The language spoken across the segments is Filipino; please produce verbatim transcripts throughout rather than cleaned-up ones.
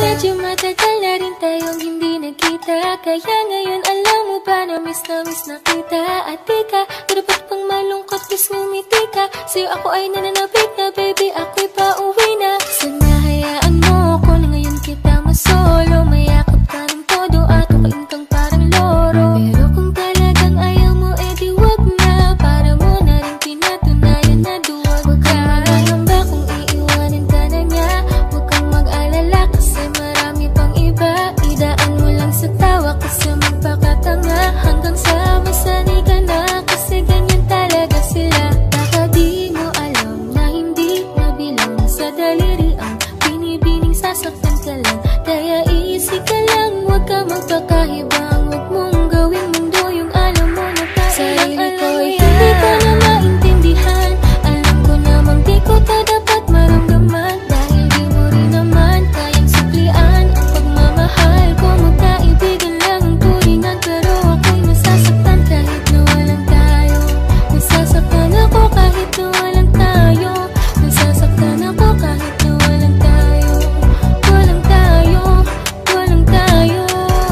Medyo matagal na rin tayong hindi nagkita, kaya ngayon alam mo ba na miss na miss na kita. At di ka, dapat pang malungkot, please ngumiti ka. Sa'yo ako ay nananabik na, baby, ako'y pauwi na. Sana hayaan mo ko na ngayon kita masolo. Mayakap ka ng todo at ukain kang parang loro. Pero kung talagang ayaw mo, edi wag na. Para mo na rin pinatunayan na duwag ka. Magkakamba kung iiwanan ka na niya. Huwag kang mag-alala kasi marami pang iba. Idaan mo lang sa tawa kasi magpakatanga. Hanggang sa masanay ka na kasi ganyan talaga sila. Baka di mo alam na hindi nabilang sa daliri ang binibining sasaktan ka lang. Kaya easy ka lang, huwag ka magpakahibang. Huwag mong gawing mundo yung alam mo na sarili ko ay hindi ko na maintindihan. Alam ko namang di ko ta dapat maramdaman. Dahil di mo rin naman kayang suklian ang pagmamahal ko. Magkaibigan lang ang turingan, pero ako'y nasasaktan kahit na walang tayo. Nasasaktan ako kahit na walang tayo. Nasasaktan ako kahit na walang tayo. Walang tayo, walang tayo.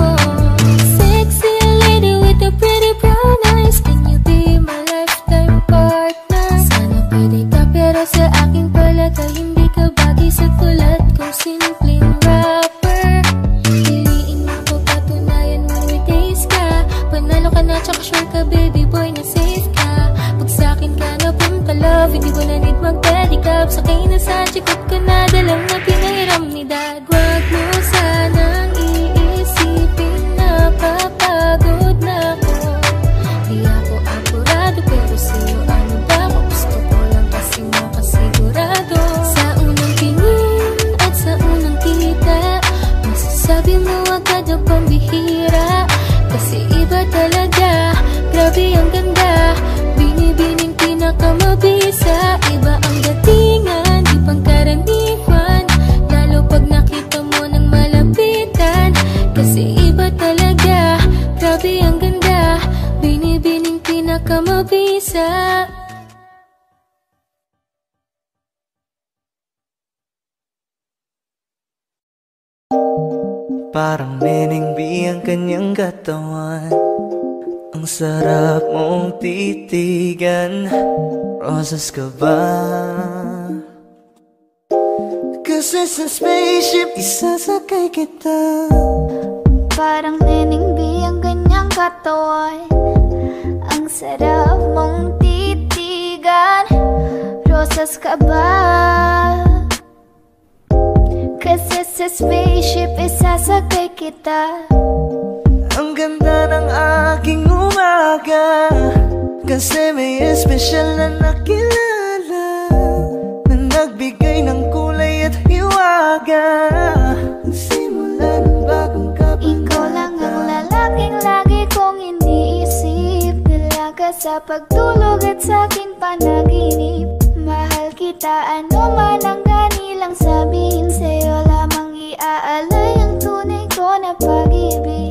Sexy lady with the pretty brown eyes, can you be my lifetime partner? Sana pwede ka pero sa aking palagay hindi ka bagay sa tulad kong simpleng rapper. Piliin mo ko, patunayan mo may taste ka. Panalo ka na tsaka sure ka baby boy na safe ka. Pag sa'kin ka na punta love, hindi ko na need mag-pedicab. Sakay na sa chikot ko na dalang na pinahiram ni dad. Wag mo sanang iisipin na papagod na ako. Di ako apurado pero sa'yo ano ba ako? Gusto ko lang kasi makasigurado. Sa unang tingin at sa unang kita, masasabi mo agad ang pambihira. Kasi iba talaga, grabe ang ganda. Binibining pinakamabisa. Iba ang datingan, di pangkaraniwan. Lalo pag nakita mo ng malapitan. Kasi iba talaga, grabe ang ganda. Binibining pinakamabisa. Parang Neneng B ang kanyang katawan. Ang sarap mong titigan. Rosas ka ba? Kasi sa spaceship isasakay kita. Parang Neneng B ang kanyang katawan. Ang sarap mong titigan. Rosas ka ba? Kasi sa spaceship isasakay kita. Ang ganda ng aking umaga. Kasi may espesyal na nakilala na nagbigay ng kulay at hiwaga. Simula ng bagong kabanata. Ikaw lang ang lalaking lagi kong iniisip. Dalaga sa pagtulog at sa aking panaginip. Mahal kita ano man ang kanilang sabihin. Sa'yo lamang iaalay ang tunay ko na pag-ibig.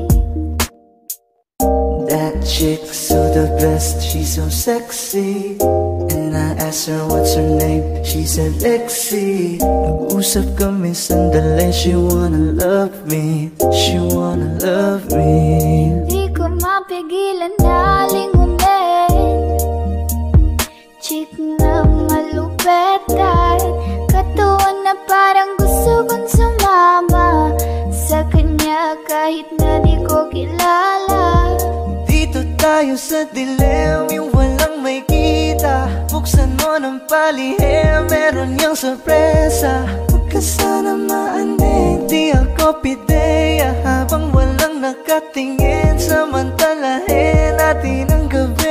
That chick's so the best, she's so sexy. And I asked her what's her name, she said Lexi. Nag-usap kami sandali, she wanna love me. She wanna love me. Di ko mapigilan na lingunin. Chick na malupet at katuwang na parang gusto kong sumama sa kanya kahit na di ko kilala. Dito tayo sa dilim, yung walang may kita. Buksan mo ng palihim, meron yung sorpresa. Huwag ka sana maanig, di ako pideya. Habang walang nakatingin, samantalahin natin ang gabi.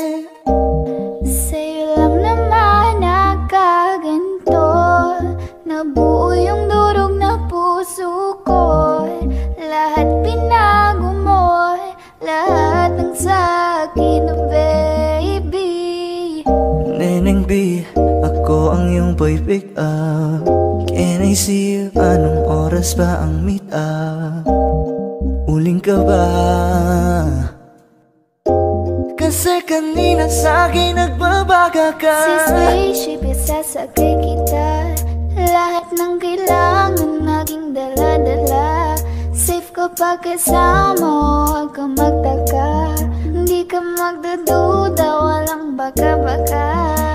Sa'yo lang naman nakaganto. Nabuo yung durog na puso ko. Lahat binago mo, lahat ng sa'kin, baby. Neneng B, ako ang iyong boy pick up. Can I see you? Anong oras ba ang meet up? Uling ka ba? Kasi kanina sa'kin nagbabaga ka. Si spaceship isasakay kita. Lahat ng kailangan naging dala-dala. kapag kasama, huwag ka magtaka. Hindi ka magdududa, walang baka-baka.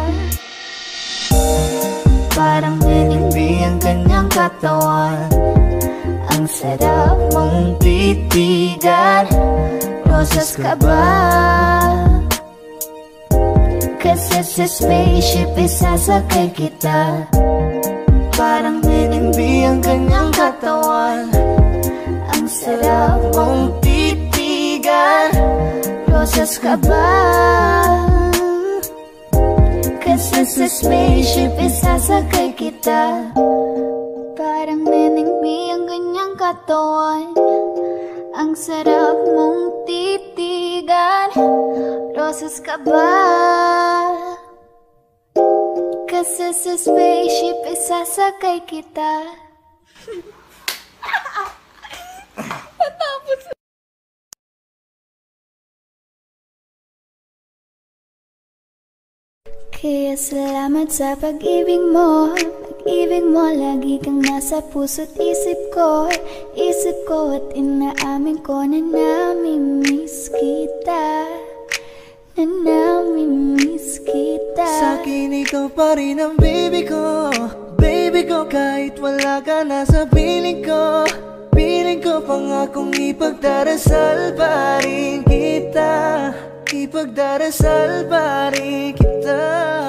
Parang nilindi ang kanyang katawan. Ang sarap mong titigan. Rosas ka ba? Kasi sa spaceship isasakay kita. Parang nilindi ang kanyang katawan. Ang sarap mong titigan. Rosas ka ba? Kasi sa spaceship isasakay kita. Parang nenengbi ang ganyang katawan. Ang sarap mong titigan. Rosas ka ba? Kasi sa spaceship isasakay kita. Patapos. Kaya salamat sa pag-ibig mo. Pag-ibig mo, lagi kang nasa puso't isip ko. Isip ko at inaamin ko na namimiss kita. Na namimiss kita. Sa'kin ikaw pa rin ang baby ko. Baby ko, kahit wala ka na sa piling ko. Piling ko pangakong ipagdarasal pa rin kita. Ipagdarasal pa rin kita.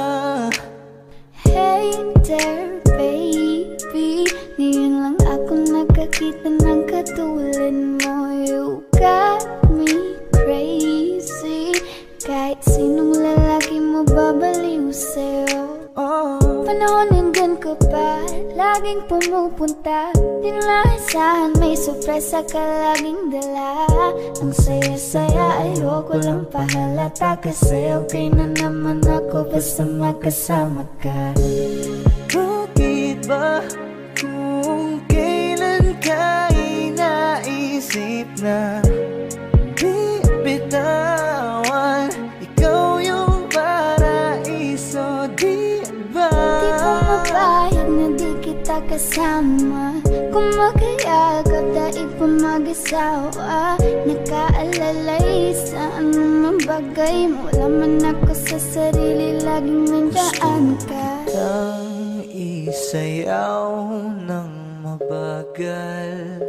Hey there baby, ngayon lang ako nakakita ng katulad mo. You got me crazy. Kahit sinong lalaki mo babaliw sa'yo. Oh. Panahon nandun ka pa, laging pumupunta. Di nalasahan, may sorpresa ka laging dala. Ang saya-saya, ayoko lang pahalata. Kasi okay na naman ako basta magkasama ka. Bakit ba kung kailan ka inaisip na di bitawan? Ikaw yung paraiso, di ba? Di pumapayag na di kita kasama. Kung magkayagap daig pa mag-asawa. Nakaalalay sa anumang bagay. Wala man ako sa sarili, laging nandaan ka. Ang isayaw ng mabagal.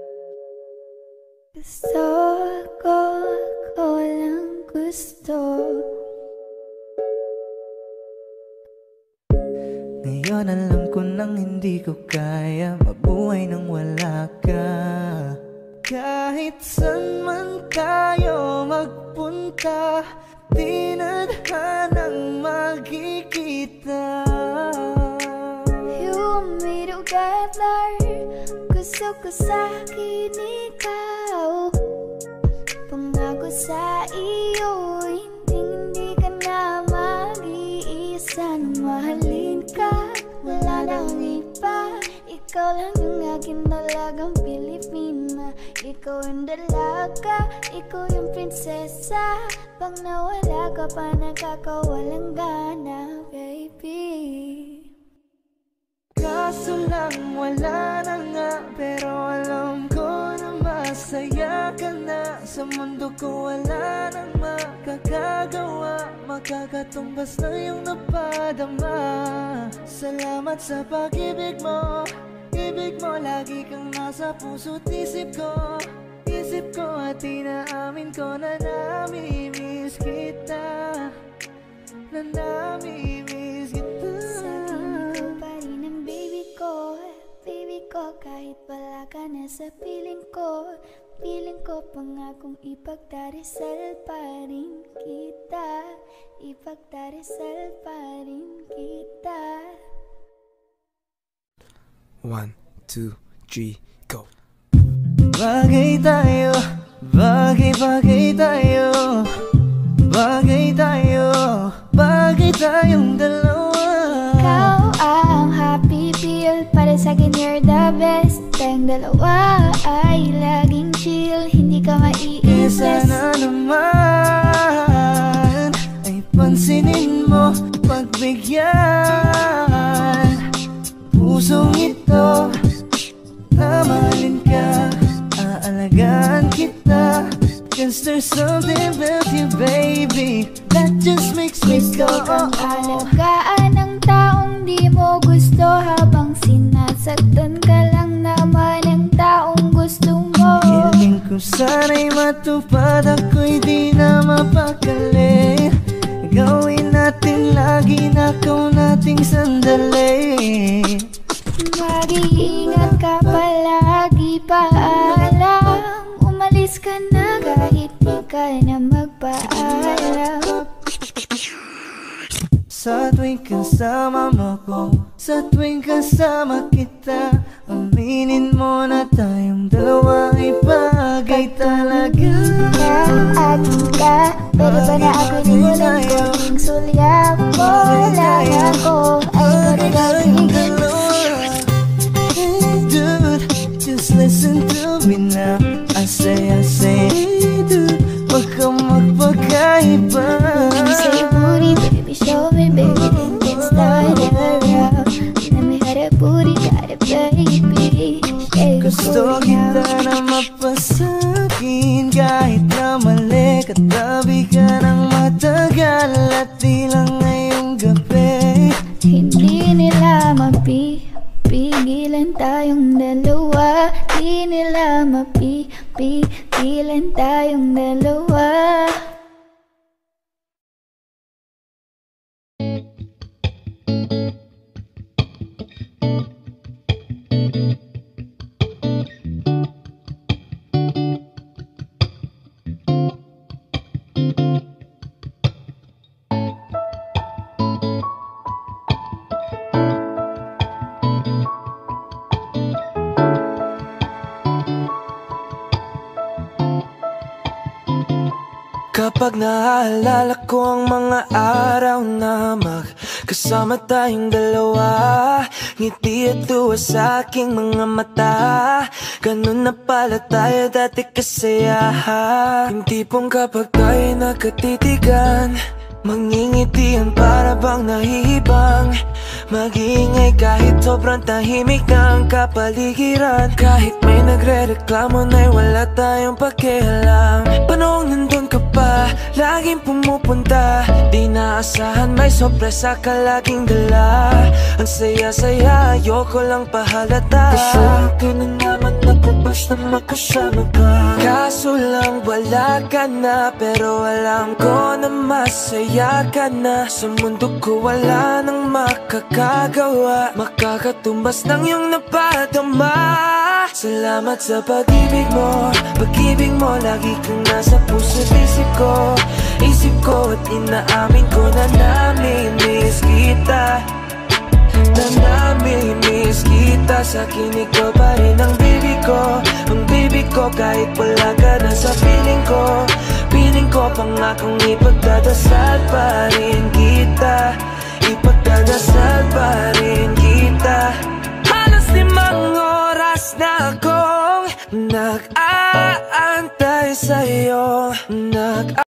Gusto ko, ako lang gusto. Ngayon alam ko nang hindi ko kaya mabuhay nang wala ka. Kahit saan man tayo magpunta, di na hanang magkikita. You and me together, gusto ko sa'kin ikaw. Pangako sa iyo, hindi hindi ka na mag-iisa. Mahalin ka, wala nang iba. Ikaw lang yung aking dalagang Pilipina. Ikaw yung dalaga, ikaw yung prinsesa. Pag nawala ka pa, nakakawalang gana, baby. Kaso lang wala na nga, pero alam ko na masaya ka na. Sa mundo ko wala nang makakagawa, makakatumbas na yung napadama. Salamat sa pag-ibig mo, ibig mo, lagi kang nasa puso't isip ko. Isip ko at inaamin ko na namimiss kita. Na namimiss kita. Baby ko, kahit wala ka na sa piling ko. Piling ko pangakong ipagdarasal pa rin kita. Ipagdarasal pa rin kita. One, two, three, go. Bagay tayo, bagay-bagay tayo. Bagay tayo, bagay tayong dalawa. Ikaw ang happy pill, para sa'kin you're the best. Tayong dalawa ay laging chill, hindi ka maiinis. Kesa na naman ay pansinin mo, pagbigyan. Pusong ito, na mahalin ka, aalagaan. Is there something about you, baby, that just makes me go Gusto kang alagaan ng taong di mo gusto, habang sinasaktan ka lang naman ng taong gusto mo. Hiling ko sana'y matupad, ako'y di na mapakali. Gawin natin lagi, nakaw nating sandali. Mag-iingat ka palagi, paalam. Umalis ka na kahit di ka na magpaalam. Sa tuwing kasama mo ko, sa tuwing kasama kita, aminin mo na tayong dalawa ay bagay talaga. Akin ka, pwede ba na ako nimulan ko? Ting sulyap mo lang ako ay magagigil. Hey dude, just listen to me now. I say, I say, hey dude, wag kang magpakaiba. Say booty, baby, show me, baby, then get started around. Let me have that booty, got it, baby. Shake the Gusto booty kita now. na mapasakin, kahit na mali. Katabi ka ng matagal at di lang ngayong gabi. Hindi nila mapipigilan tayong dalawa. Di nila mapipigilan tayong dalawa. Kapag naaalala ko ang mga araw na magkasama tayong dalawa, ngiti at tuwa sa aking mga mata. Ganun na pala tayo dati kasaya. Yung tipong kapag tayo nakatitigan, mangingitian para bang nahihibang. Mag-iingay kahit sobrang tahimik na ang kapaligiran. Kahit may nagre-reklamo na'y wala tayong pakialam. Panong nandun ka pa, laging pumupunta. Di naasahan may sorpresa ka laging dala. Ang saya-saya, ayoko lang pahalata. Gusto ko na naman ako basta makasama ka. Kaso lang wala ka na, pero alam ko na masaya ka na. Sa mundo ko wala nang makakagawa, makakatumbas ng iyong napadama. Salamat sa pag-ibig mo, pag-ibig mo. Lagi kang nasa puso't isip ko, isip ko at inaamin ko na namimiss kita. Na namimiss kita. Sa akin ikaw pa rin ang baby ko, ang baby ko. Kahit wala ka na sa piling ko, piling ko pangakong ipagdadasal pa rin kita. Ipagdadasal pa rin